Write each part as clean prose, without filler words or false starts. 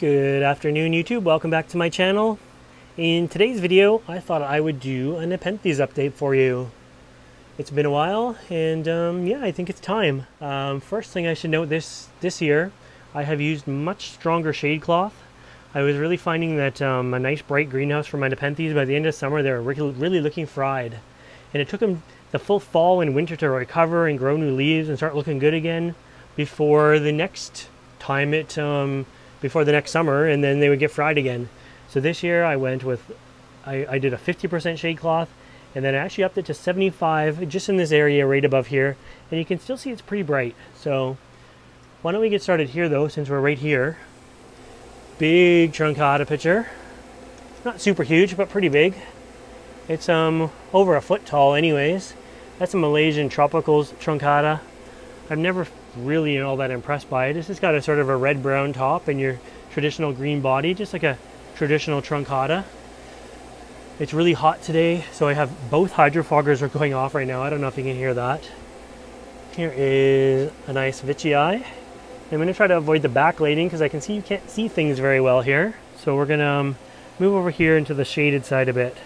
Good afternoon, YouTube. Welcome back to my channel. In today's video, I thought I would do a Nepenthes update for you. It's been a while, and yeah, I think it's time. First thing I should note this year, I have used much stronger shade cloth. I was really finding that a nice bright greenhouse for my Nepenthes, by the end of summer, they were really looking fried. And it took them the full fall and winter to recover and grow new leaves and start looking good again before the next time before the next summer, and then they would get fried again. So this year I went with, I did a 50% shade cloth, and then I actually upped it to 75 just in this area right above here, and you can still see it's pretty bright. So why don't we get started here though, since we're right here. Big truncata picture. Not super huge, but pretty big. It's over a foot tall anyways. That's a Malaysian tropicals truncata. I've never really all that impressed by it. It's just got a sort of a red-brown top and your traditional green body, just like a traditional truncata. It's really hot today, so I have both hydrofoggers are going off right now. I don't know if you can hear that. Here is a nice Vichy. I'm going to try to avoid the backlighting because I can see you can't see things very well here. So we're going to move over here into the shaded side a bit.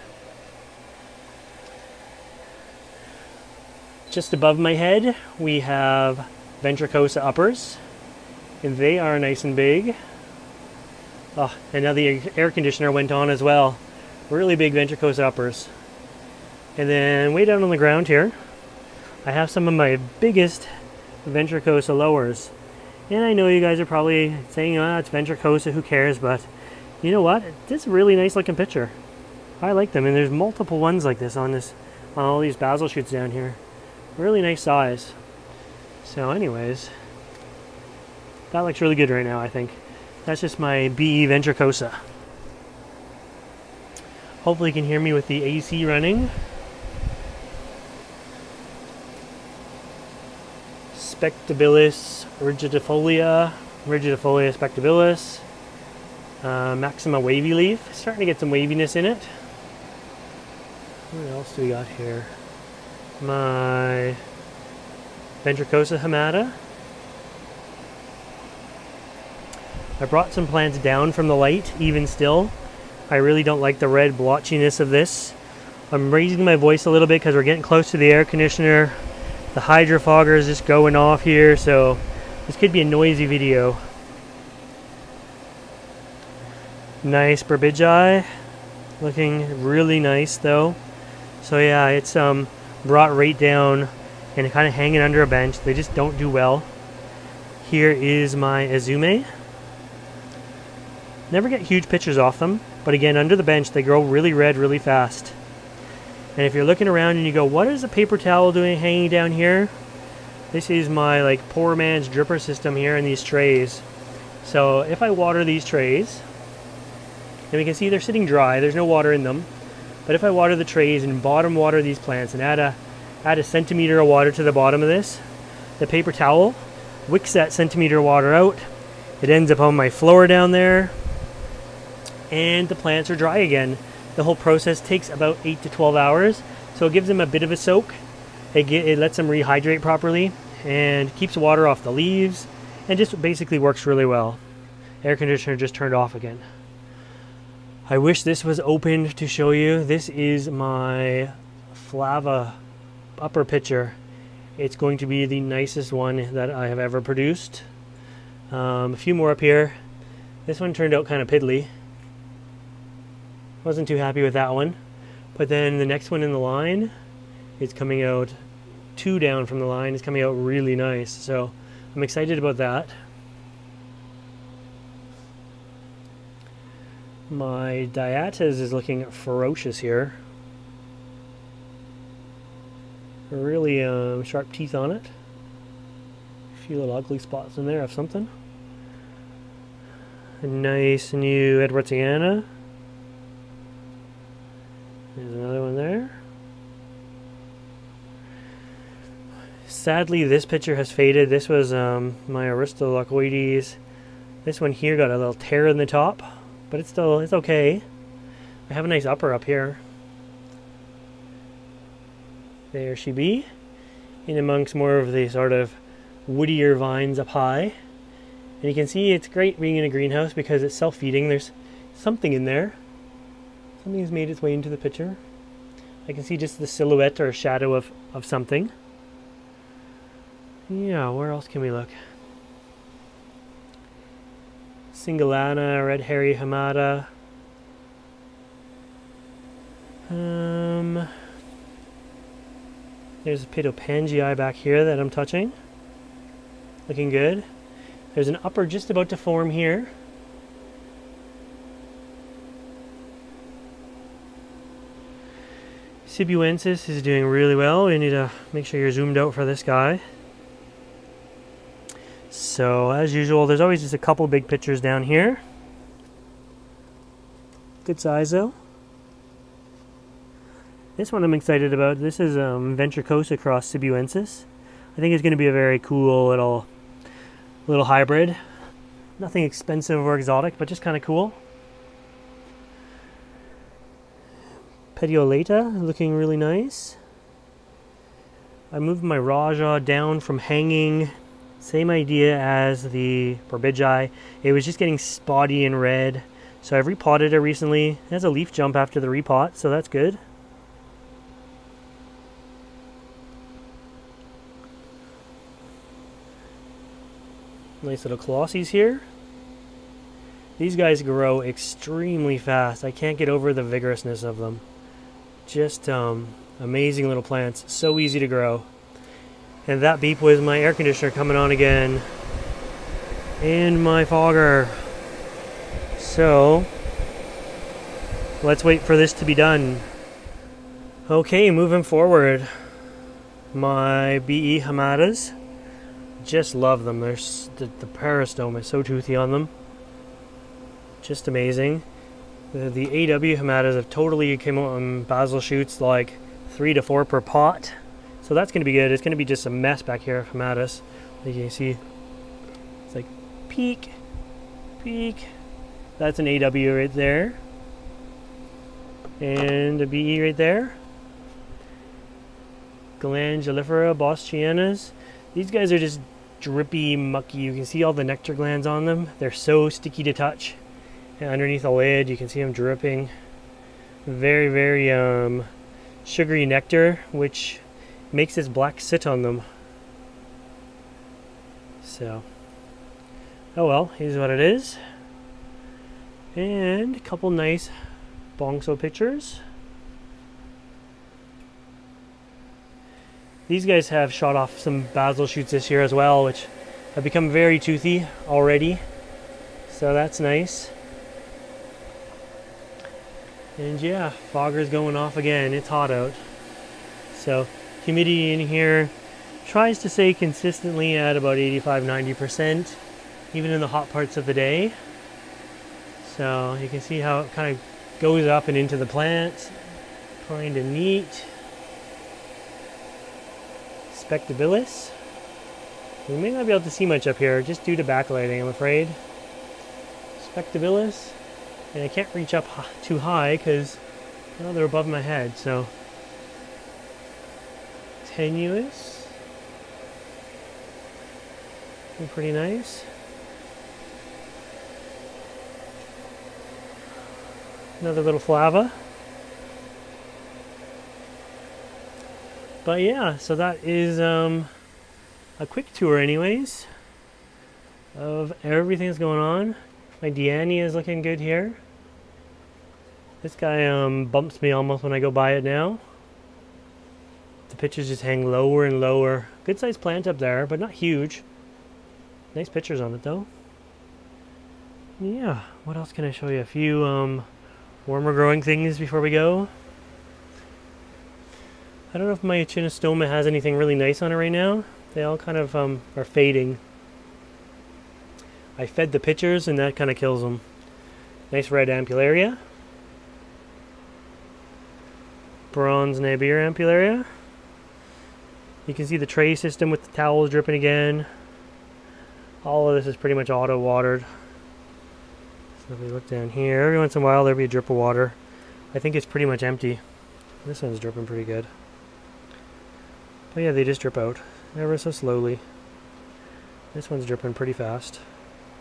Just above my head, we have Ventricosa uppers, and they are nice and big. Oh, and now the air conditioner went on as well. Really big Ventricosa uppers. And then way down on the ground here, I have some of my biggest Ventricosa lowers. And I know you guys are probably saying, oh, it's Ventricosa, who cares? But you know what? This is a really nice looking picture. I like them, and there's multiple ones like this on all these basil shoots down here. Really nice size. So anyways, that looks really good right now, I think. That's just my BE Ventricosa. Hopefully you can hear me with the AC running. Spectabilis rigidifolia spectabilis. Maxima wavy leaf. Starting to get some waviness in it. What else do we got here? My Ventricosa hamata. I brought some plants down from the light, even still. I really don't like the red blotchiness of this. I'm raising my voice a little bit because we're getting close to the air conditioner. The hydrofogger is just going off here, so this could be a noisy video. Nice Burbidgii. Looking really nice though. So yeah, it's brought right down and kind of hanging under a bench. They just don't do well. Here is my Azume. Never get huge pictures off them, but again, under the bench they grow really red really fast. And if you're looking around and you go, what is a paper towel doing hanging down here? This is my poor man's dripper system here in these trays. So if I water these trays, and we can see they're sitting dry, there's no water in them. But if I water the trays and bottom water these plants and add a centimeter of water to the bottom of this, the paper towel wicks that centimeter of water out. It ends up on my floor down there, and the plants are dry again. The whole process takes about 8 to 12 hours, so it gives them a bit of a soak. It lets them rehydrate properly and keeps water off the leaves, and just basically works really well. Air conditioner just turned off again. I wish this was open to show you. This is my Flava upper pitcher. It's going to be the nicest one that I have ever produced. A few more up here. This one turned out kind of piddly. Wasn't too happy with that one. But then the next one in the line is coming out, 2 down from the line, is coming out really nice. So I'm excited about that. My Diatas is looking ferocious here. Really sharp teeth on it. A few little ugly spots in there of something. A nice new Edwardsiana. There's another one there. Sadly, this picture has faded. This was my Aristolochoides. This one here got a little tear in the top, but it's okay. I have a nice upper up here. There she be, in amongst more of the sort of woodier vines up high. And you can see it's great being in a greenhouse because it's self-feeding. There's something in there. Something has made its way into the picture. I can see just the silhouette or shadow of something. Yeah, where else can we look? Singulana, red hairy hamada. There's a pitopangii back here that I'm touching. Looking good. There's an upper just about to form here. Sibuensis is doing really well. We need to make sure you're zoomed out for this guy. So as usual, there's always just a couple big pictures down here. Good size though. This one I'm excited about. This is Ventricosa cross Sibuensis. I think it's going to be a very cool little hybrid. Nothing expensive or exotic, but just kind of cool. Petiolata looking really nice. I moved my Raja down from hanging. Same idea as the Borbidgei. It was just getting spotty and red. So I've repotted it recently. It has a leaf jump after the repot, so that's good. Nice little Colossies here. These guys grow extremely fast. I can't get over the vigorousness of them. Just amazing little plants. So easy to grow. And that beep was my air conditioner coming on again. And my fogger. So, let's wait for this to be done. Okay, moving forward. My BE hamadas. Just love them. There's the peristome is so toothy on them. Just amazing. The AW hamadas have totally came out on basil shoots like 3 to 4 per pot. So that's going to be good. It's going to be just a mess back here of hamadas. Like you can see, it's like peak, peak. That's an AW right there. And a BE right there. Glandulifera, Boschianas. These guys are just drippy, mucky. You can see all the nectar glands on them. They're so sticky to touch. And underneath the lid, you can see them dripping. Very, very sugary nectar, which makes this black sit on them. So, oh well, here's what it is. And a couple nice bongso pictures. These guys have shot off some basil shoots this year as well, which have become very toothy already. So that's nice. And yeah, fogger's going off again. It's hot out. So humidity in here tries to stay consistently at about 85–90%, even in the hot parts of the day. So you can see how it kind of goes up and into the plants. Kind of neat. Spectabilis. We may not be able to see much up here, just due to backlighting, I'm afraid. Spectabilis. And I can't reach up too high because, well, they're above my head, so. Tenuous. Pretty nice. Another little flava. But yeah, so that is a quick tour anyways of everything that's going on. My Deania is looking good here. This guy bumps me almost when I go by it now. The pictures just hang lower and lower. Good sized plant up there, but not huge. Nice pictures on it though. Yeah, what else can I show you? A few warmer growing things before we go. I don't know if my Echinostoma has anything really nice on it right now. They all kind of are fading. I fed the pitchers and that kind of kills them. Nice red ampullaria. Bronze Napier ampullaria. You can see the tray system with the towels dripping again. All of this is pretty much auto watered. So if we look down here, every once in a while there'll be a drip of water. I think it's pretty much empty. This one's dripping pretty good. But yeah, they just drip out ever so slowly. This one's dripping pretty fast.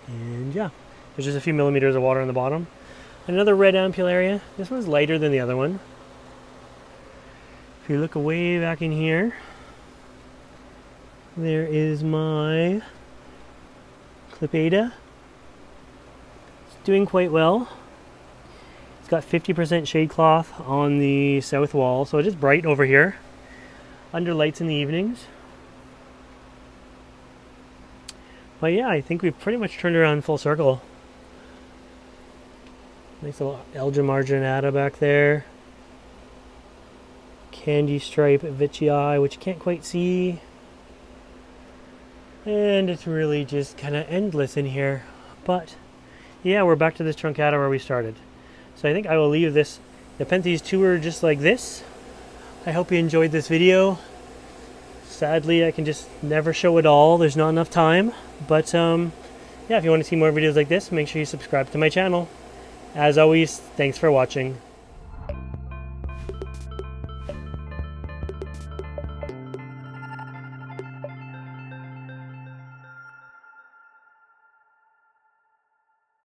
And yeah, there's just a few millimeters of water on the bottom. Another red ampullaria. This one's lighter than the other one. If you look way back in here, there is my Clipeda. It's doing quite well. It's got 50% shade cloth on the south wall, so it is bright over here under lights in the evenings. But yeah, I think we've pretty much turned around full circle. Nice little Elgin marginata back there. Candy stripe Vichii, which you can't quite see. And it's really just kind of endless in here. But yeah, we're back to this truncata where we started. So I think I will leave this Nepenthes Tour just like this. I hope you enjoyed this video. Sadly, I can just never show it all. There's not enough time. But yeah, if you want to see more videos like this, make sure you subscribe to my channel. As always, thanks for watching.